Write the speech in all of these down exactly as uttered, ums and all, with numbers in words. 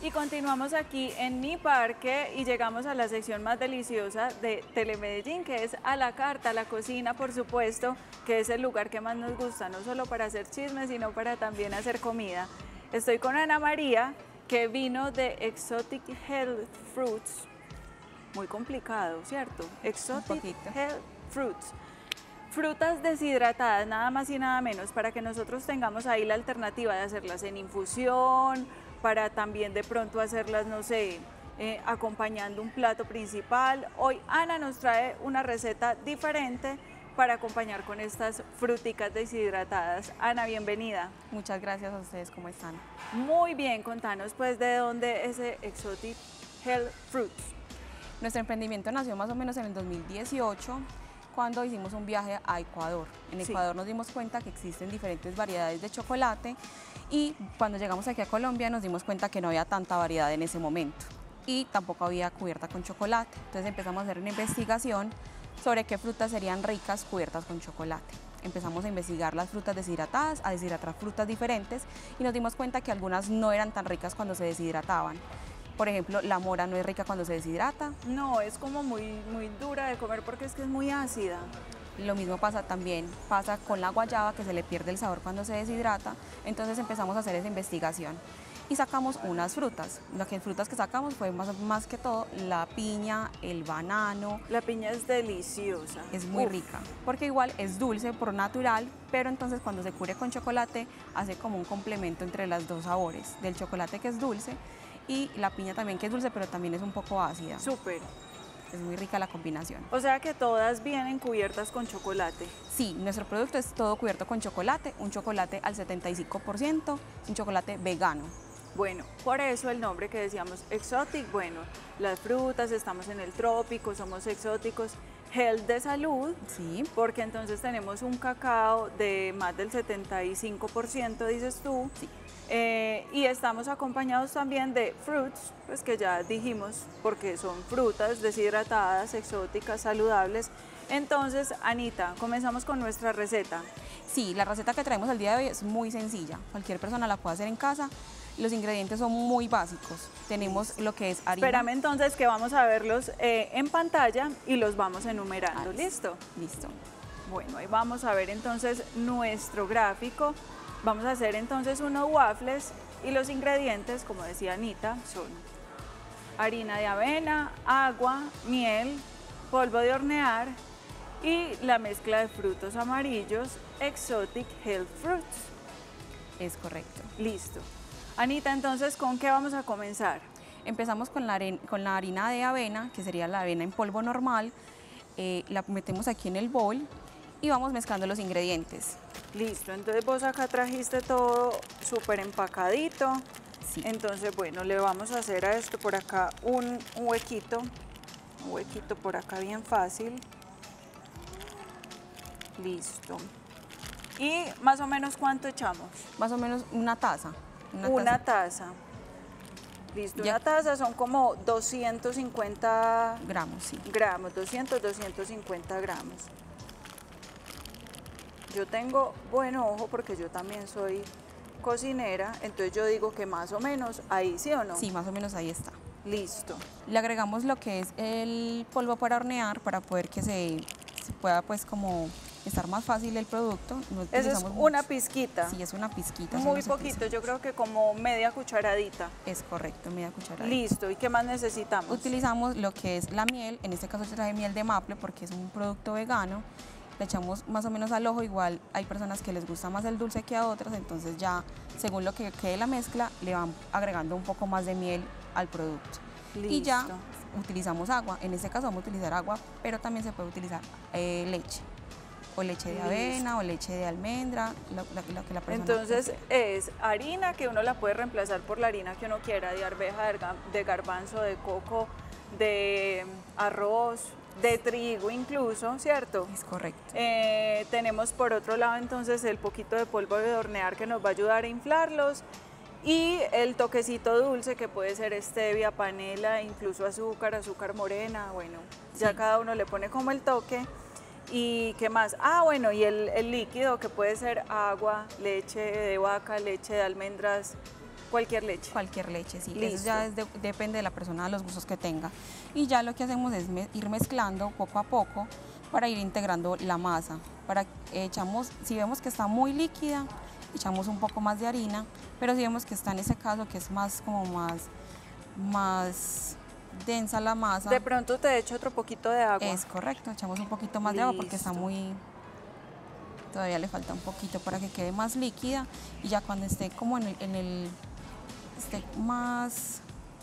Y continuamos aquí en Mi Parque y llegamos a la sección más deliciosa de Telemedellín, que es a la carta, la cocina, por supuesto, que es el lugar que más nos gusta, no solo para hacer chismes, sino para también hacer comida. Estoy con Ana María, que vino de Exotic Health Fruits. Muy complicado, ¿cierto? Exotic Health Fruits. Frutas deshidratadas, nada más y nada menos, para que nosotros tengamos ahí la alternativa de hacerlas en infusión, para también de pronto hacerlas, no sé, eh, acompañando un plato principal. Hoy Ana nos trae una receta diferente para acompañar con estas fruticas deshidratadas. Ana, bienvenida. Muchas gracias a ustedes, ¿cómo están? Muy bien, contanos pues de dónde es Exotic Health Fruits. Nuestro emprendimiento nació más o menos en el dos mil dieciocho, cuando hicimos un viaje a Ecuador. En Ecuador sí. Nos dimos cuenta que existen diferentes variedades de chocolate y cuando llegamos aquí a Colombia nos dimos cuenta que no había tanta variedad en ese momento y tampoco había cubierta con chocolate. Entonces empezamos a hacer una investigación sobre qué frutas serían ricas cubiertas con chocolate. Empezamos a investigar las frutas deshidratadas, a deshidratar frutas diferentes y nos dimos cuenta que algunas no eran tan ricas cuando se deshidrataban. Por ejemplo, la mora no es rica cuando se deshidrata. No, es como muy, muy dura de comer porque es que es muy ácida. Lo mismo pasa también, pasa con la guayaba, que se le pierde el sabor cuando se deshidrata. Entonces empezamos a hacer esa investigación y sacamos unas frutas. Las frutas que sacamos fue más, más que todo la piña, el banano. La piña es deliciosa. Es muy Uf. rica, porque igual es dulce por natural, pero entonces cuando se cubre con chocolate hace como un complemento entre los dos sabores, del chocolate que es dulce y la piña también que es dulce, pero también es un poco ácida. Súper. Es muy rica la combinación. O sea que todas vienen cubiertas con chocolate. Sí, nuestro producto es todo cubierto con chocolate, un chocolate al setenta y cinco por ciento, un chocolate vegano. Bueno, por eso el nombre que decíamos exotic, bueno, las frutas, estamos en el trópico, somos exóticos. Health de salud, sí. Porque entonces tenemos un cacao de más del setenta y cinco por ciento, dices tú. Sí. Eh, y estamos acompañados también de fruits, pues que ya dijimos, porque son frutas deshidratadas, exóticas, saludables. Entonces, Anita, comenzamos con nuestra receta. Sí, la receta que traemos el día de hoy es muy sencilla, cualquier persona la puede hacer en casa. Los ingredientes son muy básicos. Tenemos lo que es harina. Espérame entonces que vamos a verlos eh, en pantalla y los vamos enumerando. Ah, ¿Listo? Listo. Bueno, ahí vamos a ver entonces nuestro gráfico. Vamos a hacer entonces unos waffles y los ingredientes, como decía Anita, son harina de avena, agua, miel, polvo de hornear y la mezcla de frutos amarillos Exotic Health Fruits. Es correcto. Listo. Anita, entonces, ¿con qué vamos a comenzar? Empezamos con la, con la harina de avena, que sería la avena en polvo normal. Eh, la metemos aquí en el bowl y vamos mezclando los ingredientes. Listo, entonces vos acá trajiste todo súper empacadito. Sí. Entonces, bueno, le vamos a hacer a esto por acá un, un huequito, un huequito por acá bien fácil. Listo. ¿Y más o menos cuánto echamos? Más o menos una taza. Una, una taza. taza. Listo, ya. Una taza son como doscientos cincuenta gramos, sí. Gramos, doscientos, doscientos cincuenta gramos. Yo tengo buen ojo porque yo también soy cocinera, entonces yo digo que más o menos ahí, ¿sí o no? Sí, más o menos ahí está. Listo. Le agregamos lo que es el polvo para hornear para poder que se, se pueda pues como estar más fácil el producto. No Eso es una mucho. pizquita. Sí, es una pizquita. Muy poquito, yo creo que como media cucharadita. Es correcto, media cucharadita. Listo, ¿y qué más necesitamos? Utilizamos lo que es la miel, en este caso yo traje miel de maple porque es un producto vegano. Le echamos más o menos al ojo, igual hay personas que les gusta más el dulce que a otras, entonces ya según lo que quede la mezcla le van agregando un poco más de miel al producto. Listo. Y ya utilizamos agua, en este caso vamos a utilizar agua, pero también se puede utilizar eh, leche, o leche de Listo. avena o leche de almendra, lo, lo, lo que la persona Entonces prefiere. Es harina que uno la puede reemplazar por la harina que uno quiera, de arveja, de garbanzo, de coco, de arroz, de trigo incluso, ¿cierto? Es correcto. Eh, tenemos por otro lado entonces el poquito de polvo de hornear que nos va a ayudar a inflarlos y el toquecito dulce que puede ser stevia, panela, incluso azúcar, azúcar morena, bueno, sí. Ya cada uno le pone como el toque. ¿Y qué más? Ah, bueno, y el, el líquido que puede ser agua, leche de vaca, leche de almendras, Cualquier leche. Cualquier leche, sí. Listo. Eso ya es de, depende de la persona, de los gustos que tenga. Y ya lo que hacemos es me, ir mezclando poco a poco para ir integrando la masa. Para, echamos, si vemos que está muy líquida, echamos un poco más de harina, pero si vemos que está en ese caso que es más como más, más densa la masa. De pronto te echo otro poquito de agua. Es correcto, echamos un poquito más Listo. de agua porque está muy... Todavía le falta un poquito para que quede más líquida y ya cuando esté como en el... En el esté más...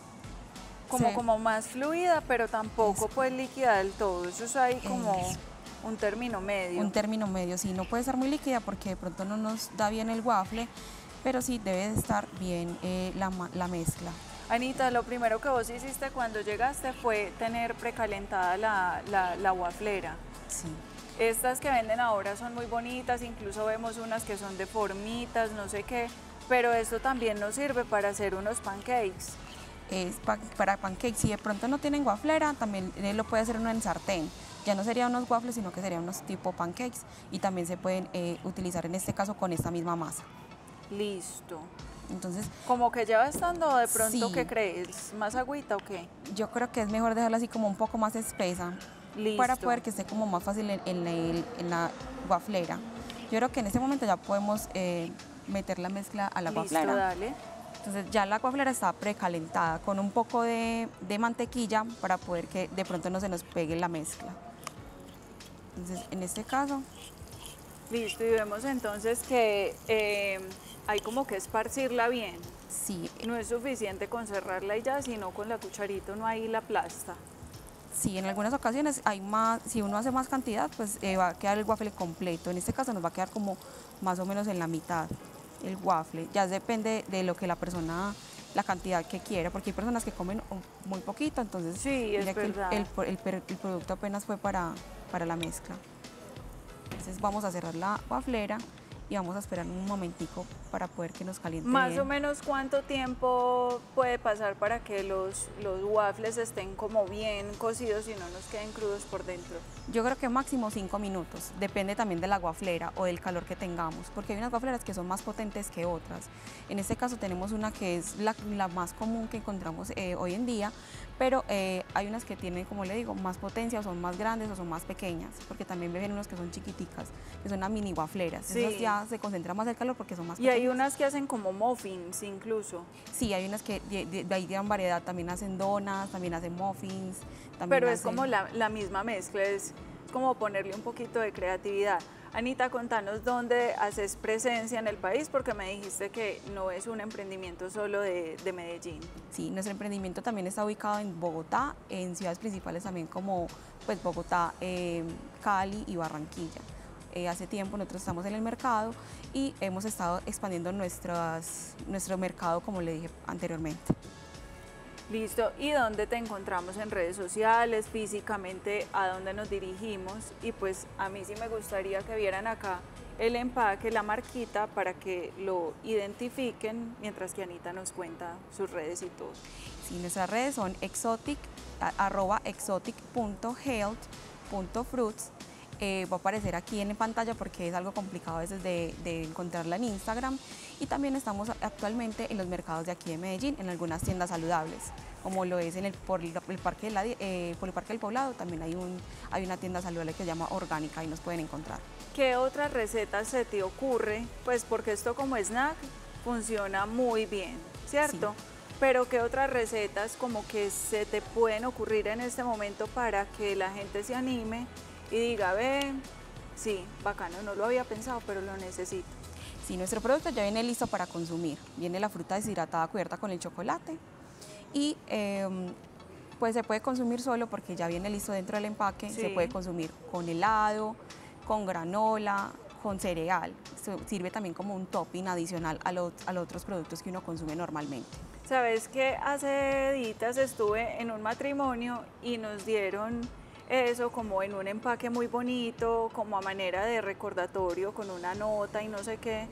Como, se, como más fluida, pero tampoco es, pues líquida del todo. Eso es ahí como es, un término medio. Un término medio, sí, no puede estar muy líquida porque de pronto no nos da bien el waffle, pero sí debe de estar bien eh, la, la mezcla. Anita, lo primero que vos hiciste cuando llegaste fue tener precalentada la, la, la waflera. Sí. Estas que venden ahora son muy bonitas, incluso vemos unas que son de formitas, no sé qué, pero esto también nos sirve para hacer unos pancakes. Es pa para pancakes, si de pronto no tienen waflera, también eh, lo puede hacer uno en sartén. Ya no serían unos waffles, sino que serían unos tipo pancakes y también se pueden eh, utilizar en este caso con esta misma masa. Listo. Entonces, como que ya va estando de pronto, sí. ¿qué crees? ¿Más agüita o qué? Yo creo que es mejor dejarla así como un poco más espesa. Listo. Para poder que esté como más fácil en, en, el, en la waflera. Yo creo que en este momento ya podemos eh, meter la mezcla a la Listo, waflera. Dale. Entonces ya la waflera está precalentada con un poco de, de mantequilla para poder que de pronto no se nos pegue la mezcla. Entonces en este caso... Listo, y vemos entonces que eh, hay como que esparcirla bien. Sí. No es suficiente con cerrarla y ya, sino con la cucharita uno ahí la aplasta. Sí, en algunas ocasiones hay más, si uno hace más cantidad, pues eh, va a quedar el waffle completo. En este caso nos va a quedar como más o menos en la mitad el waffle. Ya depende de lo que la persona, la cantidad que quiera, porque hay personas que comen muy poquito, entonces sí, es mira que el, el, el, el producto apenas fue para, para la mezcla. Entonces vamos a cerrar la waflera y vamos a esperar un momentico para poder que nos caliente Más bien. o menos, ¿cuánto tiempo puede pasar para que los, los waffles estén como bien cocidos y no nos queden crudos por dentro? Yo creo que máximo cinco minutos, depende también de la waflera o del calor que tengamos, porque hay unas wafleras que son más potentes que otras. En este caso tenemos una que es la, la más común que encontramos eh, hoy en día, pero eh, hay unas que tienen, como le digo, más potencia, o son más grandes o son más pequeñas, porque también ven unos que son chiquiticas, que son las mini wafleras. Sí. Esas ya se concentra más el calor porque son más y pequeñas. hay unas que hacen como muffins incluso. Sí, hay unas que de, de, de ahí dan variedad, también hacen donas, también hacen muffins. También pero hacen... es como la, la misma mezcla, es como ponerle un poquito de creatividad. Anita, contanos dónde haces presencia en el país, porque me dijiste que no es un emprendimiento solo de, de Medellín. Sí, nuestro emprendimiento también está ubicado en Bogotá, en ciudades principales también como pues, Bogotá, eh, Cali y Barranquilla. Eh, hace tiempo nosotros estamos en el mercado y hemos estado expandiendo nuestras, nuestro mercado, como le dije anteriormente. Listo, ¿y dónde te encontramos en redes sociales, físicamente, a dónde nos dirigimos? Y pues a mí sí me gustaría que vieran acá el empaque, la marquita, para que lo identifiquen, mientras que Anita nos cuenta sus redes y todo. Sí, nuestras redes son exotic, arroba exotic punto health punto fruits. Eh, va a aparecer aquí en pantalla porque es algo complicado a veces de, de encontrarla en Instagram, y también estamos actualmente en los mercados de aquí de Medellín, en algunas tiendas saludables, como lo es en el, por el, el parque de la, eh, por el Parque del Poblado, también hay, un, hay una tienda saludable que se llama Orgánica y nos pueden encontrar. ¿Qué otras recetas se te ocurre? Pues porque esto como snack funciona muy bien, ¿cierto? Sí. Pero ¿qué otras recetas como que se te pueden ocurrir en este momento para que la gente se anime y diga, ve, sí, bacano, no lo había pensado, pero lo necesito? Sí, nuestro producto ya viene listo para consumir. Viene la fruta deshidratada cubierta con el chocolate y eh, pues se puede consumir solo porque ya viene listo dentro del empaque. Sí. Se puede consumir con helado, con granola, con cereal. Esto sirve también como un topping adicional a, lo, a los otros productos que uno consume normalmente. Sabes que hace días estuve en un matrimonio y nos dieron eso como en un empaque muy bonito, como a manera de recordatorio, con una nota y no sé qué.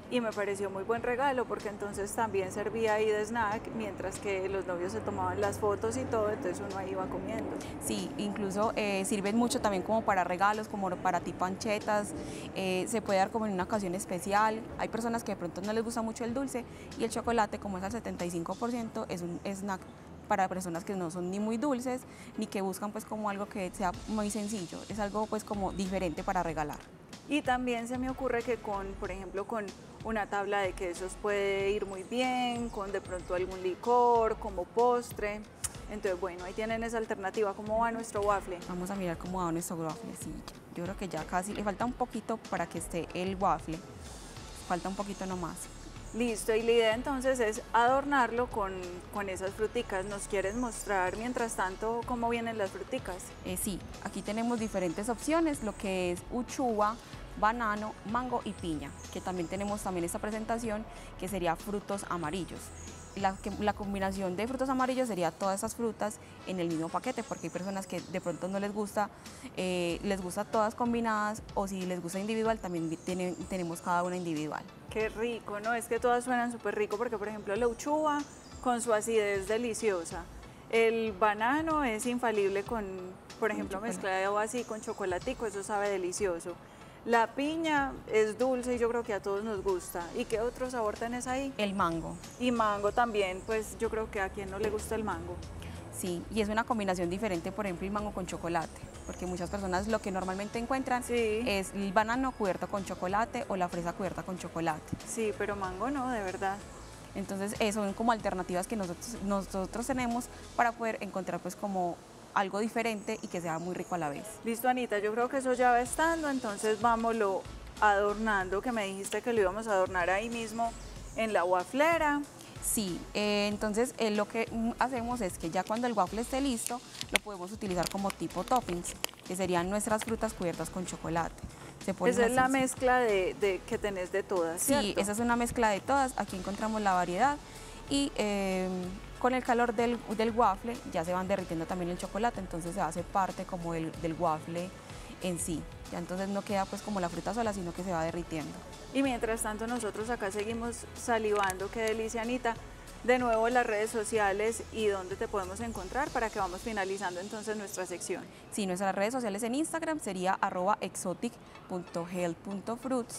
y me pareció muy buen regalo porque entonces también servía ahí de snack mientras que los novios se tomaban las fotos y todo, entonces uno ahí iba comiendo. Sí, incluso eh, sirven mucho también como para regalos, como para tipo anchetas, eh, se puede dar como en una ocasión especial. Hay personas que de pronto no les gusta mucho el dulce y el chocolate, como es al setenta y cinco por ciento, es un snack para personas que no son ni muy dulces ni que buscan pues como algo que sea muy sencillo, es algo pues como diferente para regalar. Y también se me ocurre que con, por ejemplo, con una tabla de quesos puede ir muy bien, con de pronto algún licor, como postre. Entonces, bueno, ahí tienen esa alternativa. ¿Cómo va nuestro waffle? Vamos a mirar cómo va nuestro waffle. Sí, yo creo que ya casi, le falta un poquito para que esté el waffle. Falta un poquito nomás. Listo, y la idea entonces es adornarlo con, con esas fruticas. ¿Nos quieres mostrar mientras tanto cómo vienen las fruticas? Eh, sí, aquí tenemos diferentes opciones, lo que es uchuva, banano, mango y piña, que también tenemos también esta presentación que sería frutos amarillos. La, que, la combinación de frutos amarillos sería todas esas frutas en el mismo paquete, porque hay personas que de pronto no les gusta, eh, les gusta todas combinadas, o si les gusta individual, también tienen, tenemos cada una individual. Qué rico, ¿no? Es que todas suenan súper rico porque, por ejemplo, la uchuva con su acidez deliciosa. El banano es infalible con, por ejemplo, mezclado así con chocolatico, eso sabe delicioso. La piña es dulce y yo creo que a todos nos gusta. ¿Y qué otro sabor tenés ahí? El mango. Y mango también, pues yo creo que a quien no le gusta el mango. Sí, y es una combinación diferente, por ejemplo, el mango con chocolate, porque muchas personas lo que normalmente encuentran sí. es el banano cubierto con chocolate o la fresa cubierta con chocolate. Sí, pero mango no, de verdad. Entonces, eso son como alternativas que nosotros, nosotros tenemos para poder encontrar pues como algo diferente y que sea muy rico a la vez. Listo, Anita, yo creo que eso ya va estando, entonces vámonos adornando, que me dijiste que lo íbamos a adornar ahí mismo en la waflera. Sí, eh, entonces eh, lo que hacemos es que ya cuando el waffle esté listo, lo podemos utilizar como tipo toppings, que serían nuestras frutas cubiertas con chocolate. Se esa es la mezcla de, de, que tenés de todas, ¿cierto? Sí, esa es una mezcla de todas, aquí encontramos la variedad y eh, con el calor del, del waffle ya se van derritiendo también el chocolate, entonces se hace parte como el, del waffle en sí. Ya entonces no queda pues como la fruta sola, sino que se va derritiendo. Y mientras tanto nosotros acá seguimos salivando, qué delicia, Anita. De nuevo las redes sociales y dónde te podemos encontrar para que vamos finalizando entonces nuestra sección. Sí, nuestras redes sociales en Instagram sería arroba exotic punto health punto fruits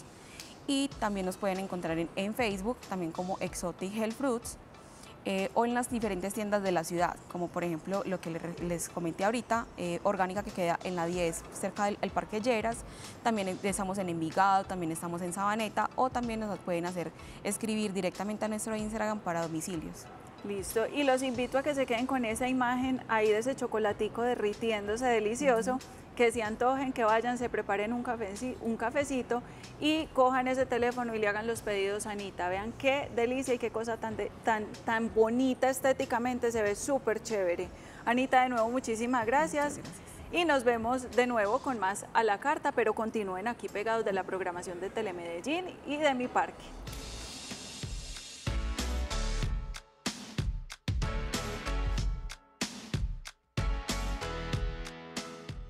y también nos pueden encontrar en, en Facebook también como Exotic Health Fruits. Eh, o en las diferentes tiendas de la ciudad, como por ejemplo lo que les, les comenté ahorita, eh, Orgánica, que queda en la diez, cerca del Parque Lleras, también estamos en Envigado, también estamos en Sabaneta, o también nos pueden hacer escribir directamente a nuestro Instagram para domicilios. Listo, y los invito a que se queden con esa imagen ahí de ese chocolatico derritiéndose delicioso, uh-huh. que se antojen, que vayan, se preparen un cafecito, un cafecito y cojan ese teléfono y le hagan los pedidos a Anita. Vean qué delicia y qué cosa tan, de, tan, tan bonita estéticamente, se ve súper chévere. Anita, de nuevo, muchísimas gracias. gracias. Y nos vemos de nuevo con más a la carta, pero continúen aquí pegados de la programación de Telemedellín y de Mi Parque.